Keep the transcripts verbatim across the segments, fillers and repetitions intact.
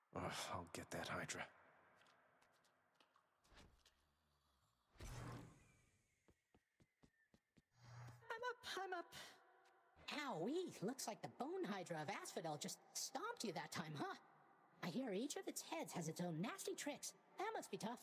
Ugh, I'll get that Hydra. I'm up, I'm up. Owie, looks like the Bone Hydra of Asphodel just stomped you that time, huh? I hear each of its heads has its own nasty tricks. That must be tough.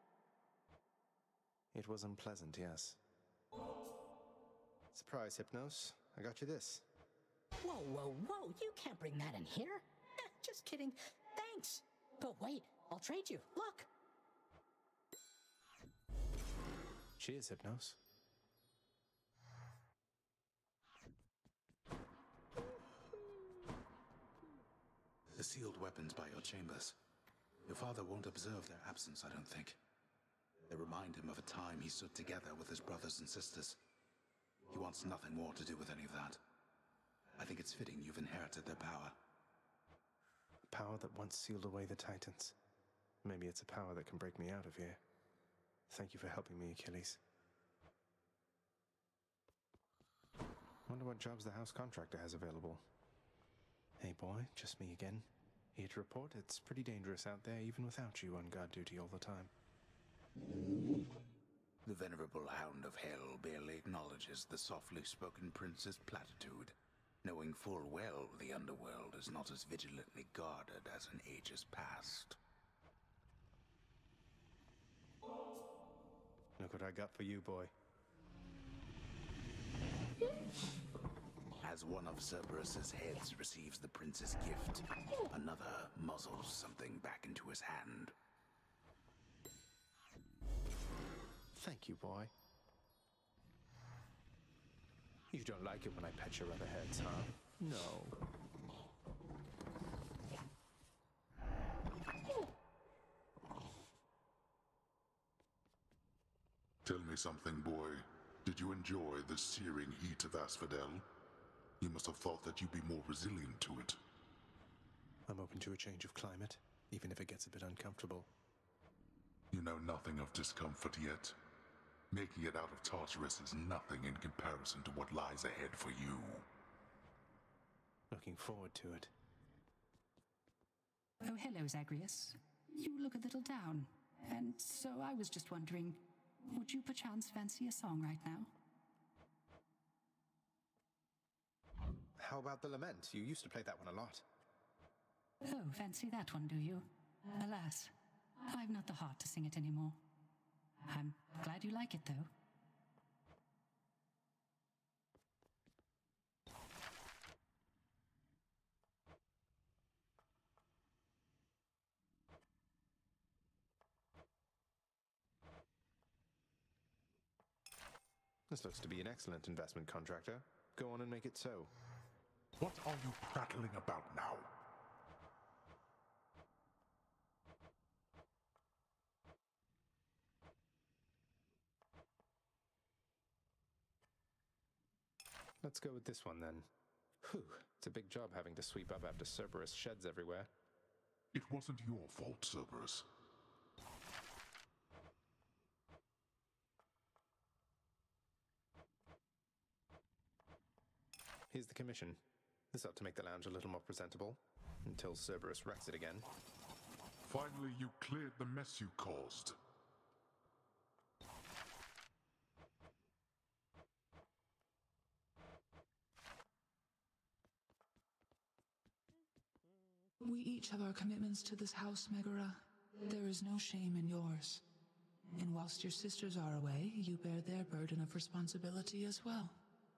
It was unpleasant, yes. Surprise, Hypnos. I got you this. Whoa, whoa, whoa, you can't bring that in here. Eh, just kidding. Thanks. But wait, I'll trade you. Look. Cheers, Hypnos. The sealed weapons by your chambers. Your father won't observe their absence, I don't think. They remind him of a time he stood together with his brothers and sisters. He wants nothing more to do with any of that. I think it's fitting you've inherited their power. A power that once sealed away the Titans. Maybe it's a power that can break me out of here. Thank you for helping me, Achilles. Wonder what jobs the house contractor has available. Hey boy, just me again. Here to report it's pretty dangerous out there even without you on guard duty all the time. The venerable Hound of Hell barely acknowledges the softly spoken prince's platitude, knowing full well the Underworld is not as vigilantly guarded as in ages past. Look what I got for you, boy. As one of Cerberus's heads receives the prince's gift, another muzzles something back into his hand. Thank you, boy. You don't like it when I pet your other heads, huh? No. Tell me something, boy. Did you enjoy the searing heat of Asphodel? You must have thought that you'd be more resilient to it. I'm open to a change of climate, even if it gets a bit uncomfortable. You know nothing of discomfort yet. Making it out of Tartarus is nothing in comparison to what lies ahead for you. Looking forward to it. Oh, hello, Zagreus. You look a little down, and so I was just wondering, would you perchance fancy a song right now? How about the Lament? You used to play that one a lot. Oh, fancy that one, do you? Alas, I've not the heart to sing it anymore. I'm glad you like it, though. This looks to be an excellent investment, contractor. Go on and make it so. What are you prattling about now? Let's go with this one, then. Whew, it's a big job having to sweep up after Cerberus sheds everywhere. It wasn't your fault, Cerberus. Here's the commission. This ought to make the lounge a little more presentable, until Cerberus wrecks it again. Finally, you cleared the mess you caused. We each have our commitments to this house, Megara. There is no shame in yours. And whilst your sisters are away, you bear their burden of responsibility as well.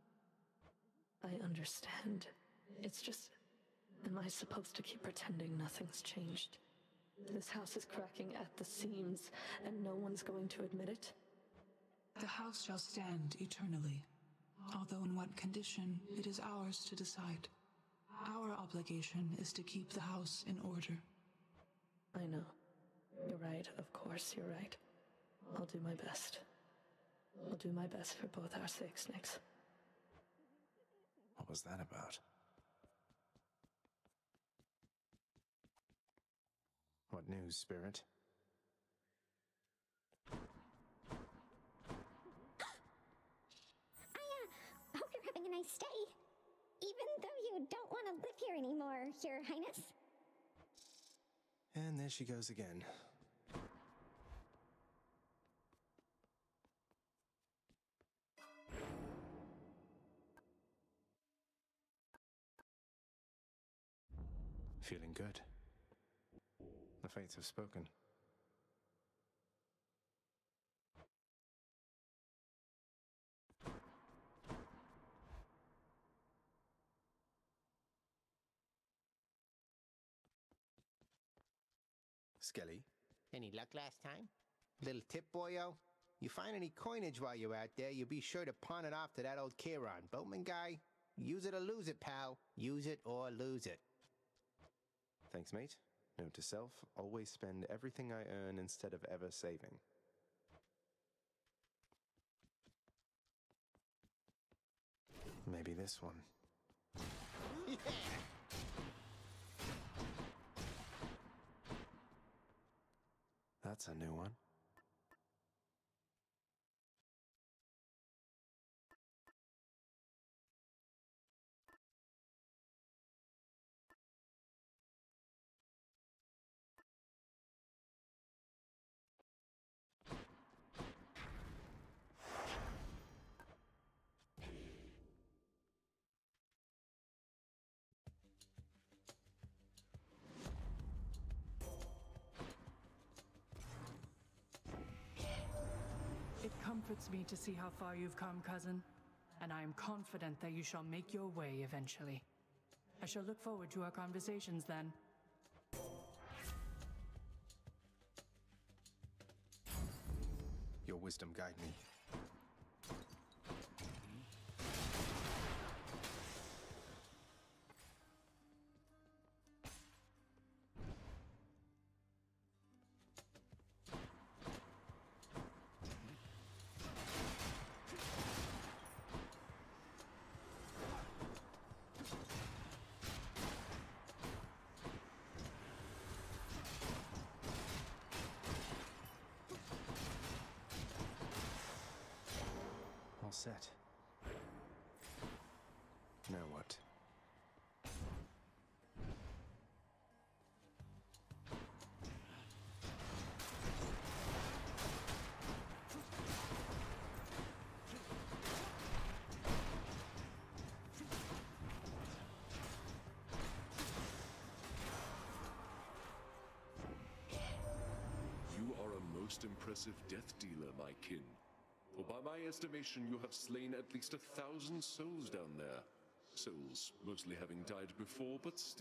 I understand. It's just... Am I supposed to keep pretending nothing's changed? This house is cracking at the seams, and no one's going to admit it? The house shall stand eternally. Although in what condition, it is ours to decide. Our obligation is to keep the house in order. I know. You're right, of course you're right. I'll do my best. I'll do my best for both our sakes, Nyx. What was that about? What news, Spirit? I, uh, hope you're having a nice stay. Even though you don't want to live here anymore, Your Highness. And there she goes again. Feeling good. The fates have spoken. Skelly? Any luck last time? Little tip, boyo? You find any coinage while you're out there, you be sure to pawn it off to that old Chiron. Boatman guy? Use it or lose it, pal. Use it or lose it. Thanks, mate. Note to self, always spend everything I earn instead of ever saving. Maybe this one. Yeah! That's a new one. It comforts me to see how far you've come, cousin, and I am confident that you shall make your way eventually. I shall look forward to our conversations then. Your wisdom guide me. All set. Now what? You are a most impressive death dealer, my kin. For by my estimation, you have slain at least a thousand souls down there. Souls mostly having died before, but still.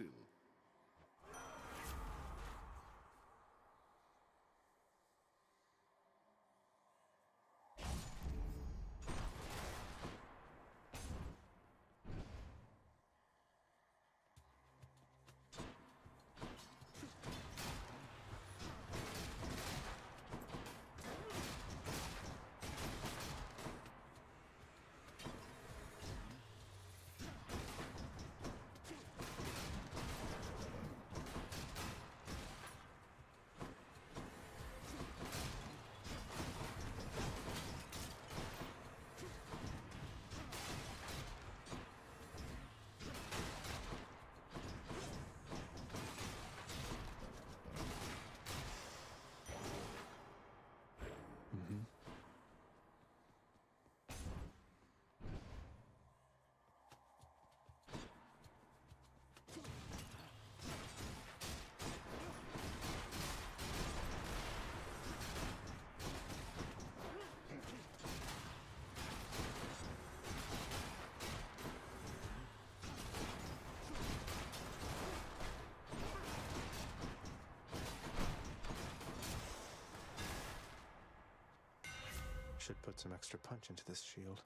Should put some extra punch into this shield.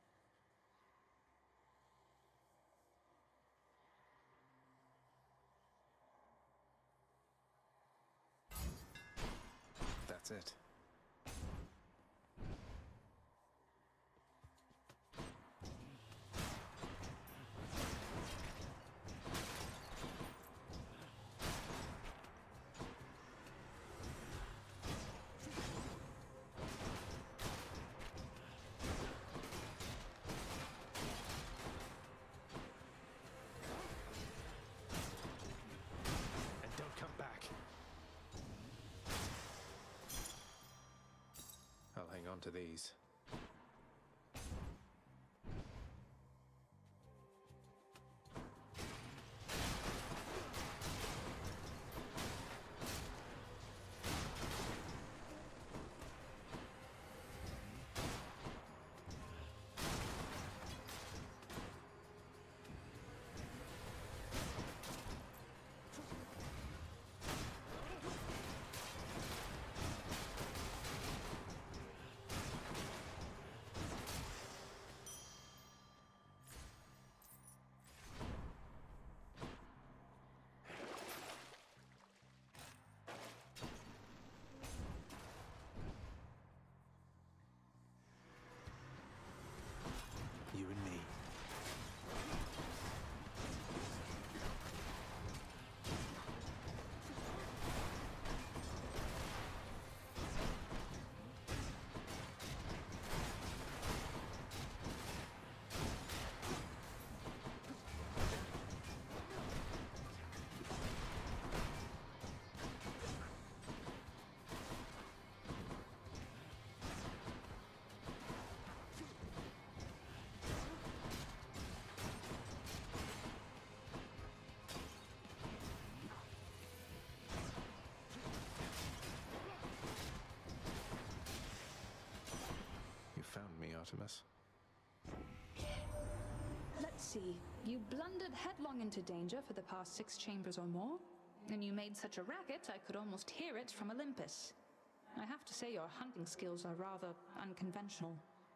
That's it. And don't come back. on to these. You and me. Found me, Artemis. Let's see. You blundered headlong into danger for the past six chambers or more, and you made such a racket I could almost hear it from Olympus. I have to say your hunting skills are rather unconventional.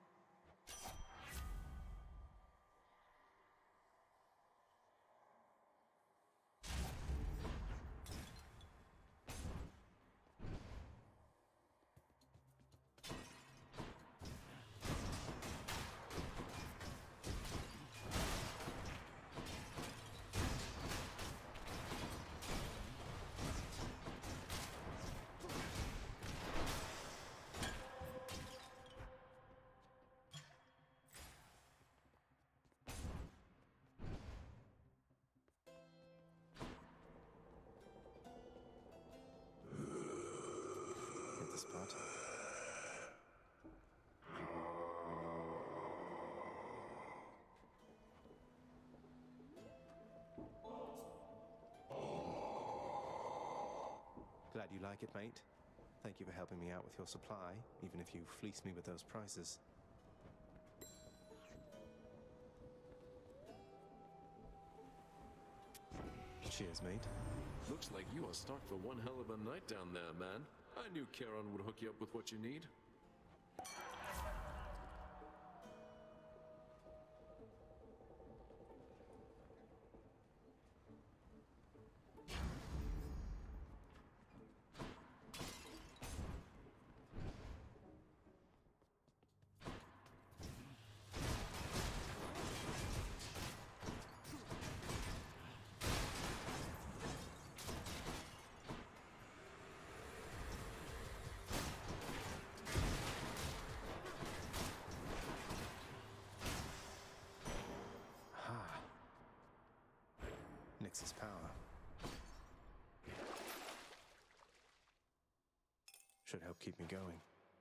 Spot. Glad you like it, mate. Thank you for helping me out with your supply, even if you fleece me with those prices. Cheers, mate. Looks like you are stocked for one hell of a night down there, man. I knew Charon would hook you up with what you need. Nix's power. Should help keep me going.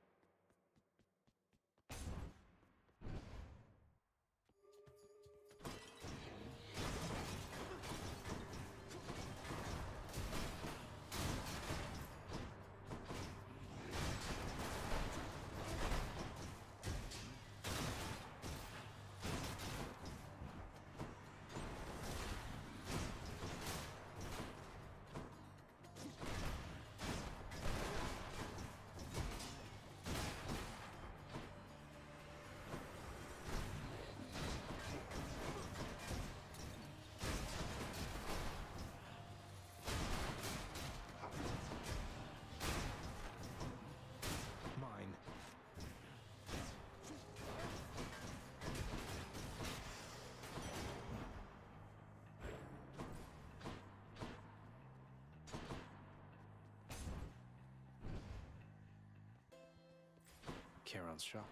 Charon's shop.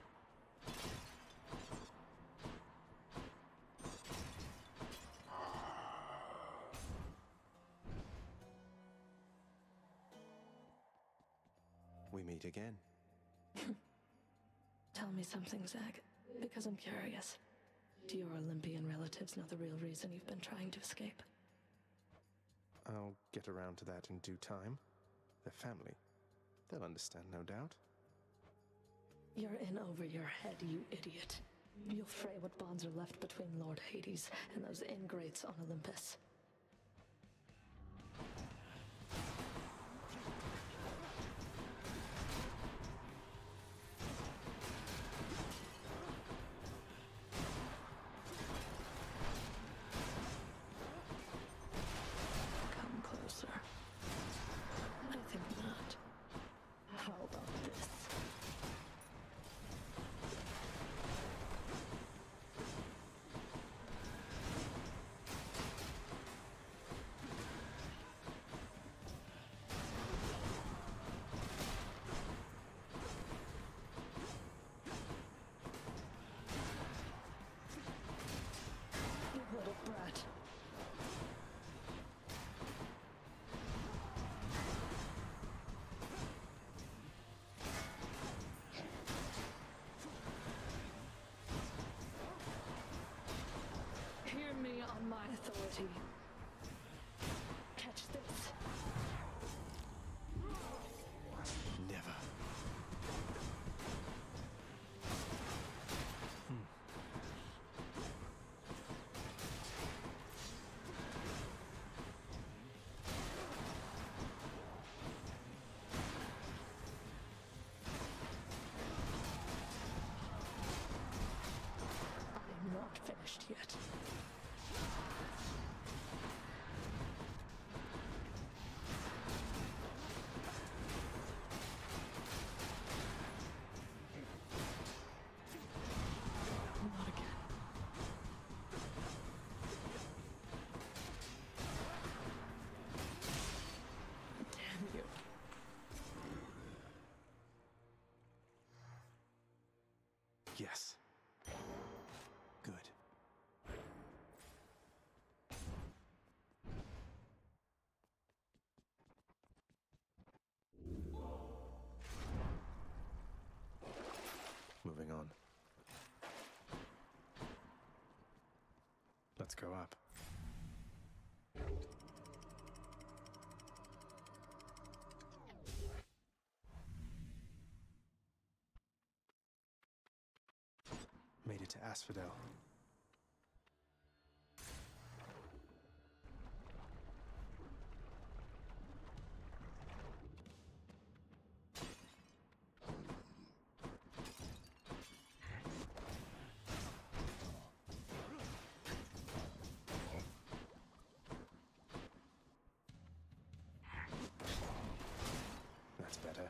We meet again. Tell me something, Zach, because I'm curious. Do your Olympian relatives know the real reason you've been trying to escape? I'll get around to that in due time. Their family. They'll understand, no doubt. You're in over your head, you idiot. You'll fray what bonds are left between Lord Hades and those ingrates on Olympus. Come closer. I think not. How about this? You little brat. Hear me on my authority. Catch this. Never. I'm not finished yet. Not again. Damn you. Yes. Good. Moving on. Let's go up. Made it to Asphodel. That's better.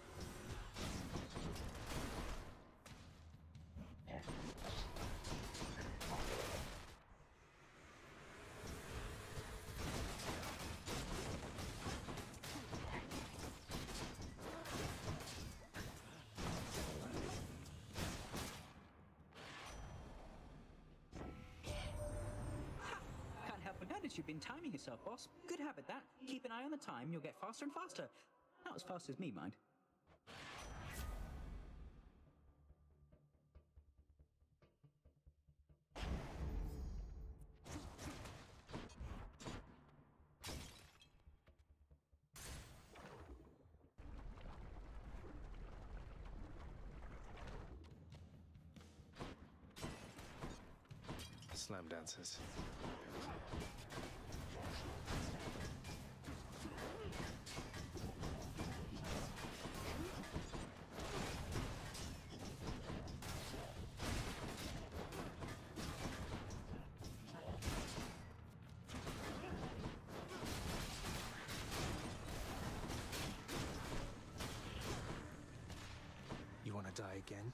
Can't help but notice you've been timing yourself, boss. Good habit, that. Keep an eye on the time, you'll get faster and faster. Not as fast as me, mind. Slam dancers. You want to die again?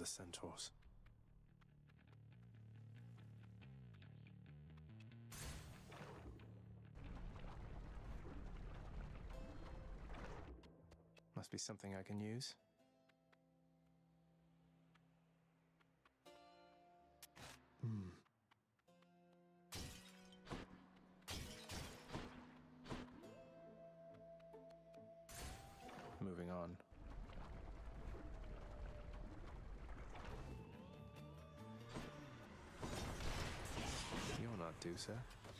centaurs. Must be something I can use. Hmm. Moving on. You're not due, sir.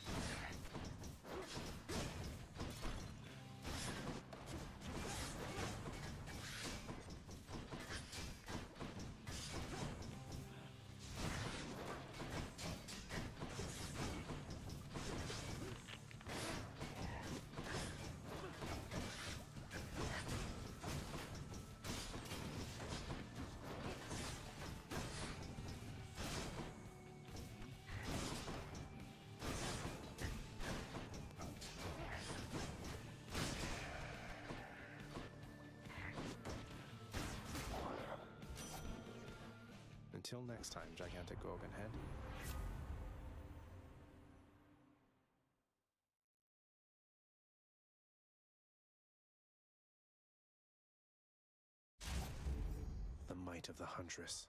Until next time, gigantic Gorgon head. The might of the Huntress.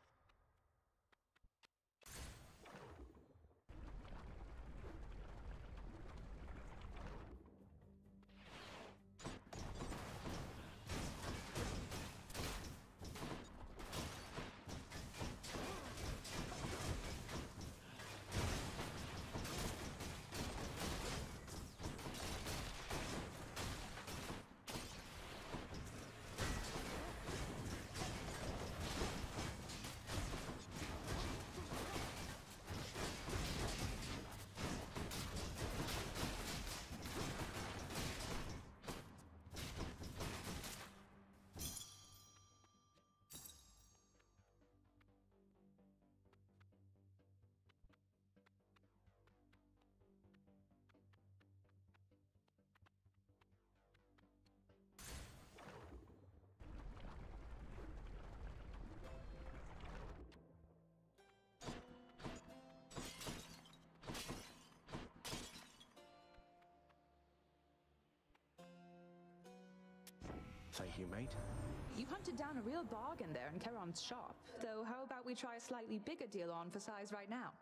Thank you, mate. You hunted down a real bargain there in Charon's shop. Though how about we try a slightly bigger deal on for size right now?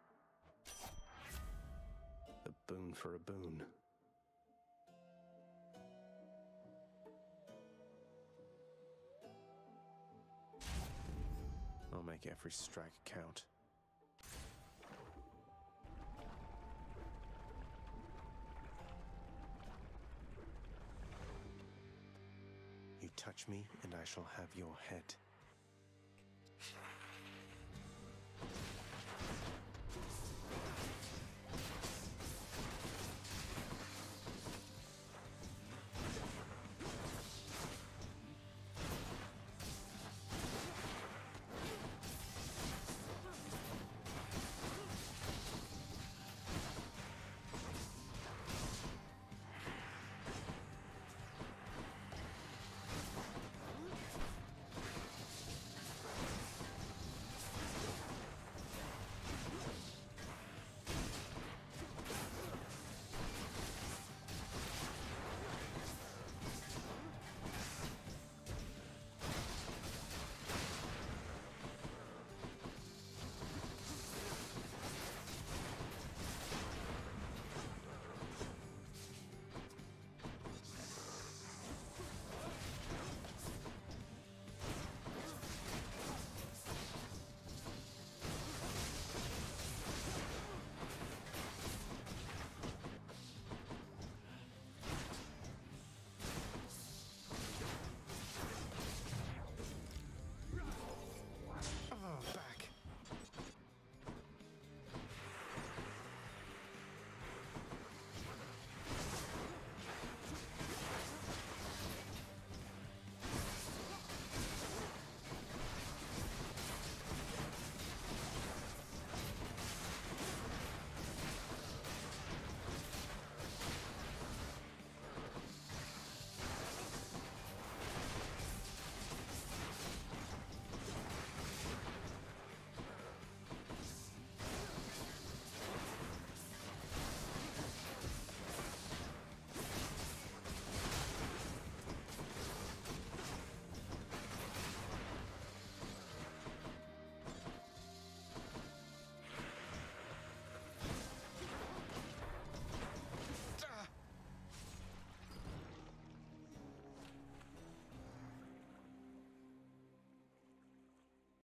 A boon for a boon. I'll make every strike count. You touch me, and I shall have your head.